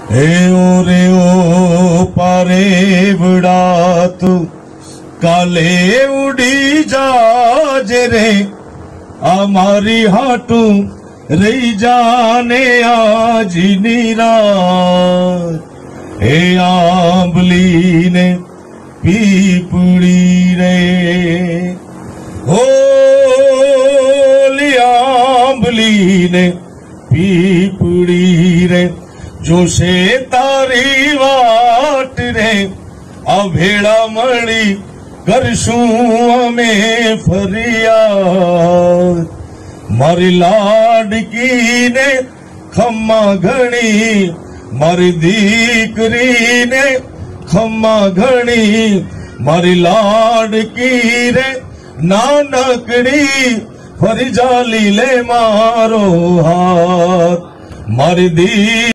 रे ओ पारे बड़ा तू काले उड़ी जाज रे हमारी हाटू रही जाने आज नीरात। हे आंबली ने पीपड़ी रे आंबली ने पीपड़ी रे जो से तारी वाट रे अभेड़ा मड़ी करशू में फरियाद। मारी लाडकी ने खम्मा घणी मारी दीकरी ने खम्मा घणी मारी लाडकी रे नानकड़ी फरी जाली ले मारो हाथ मारी दी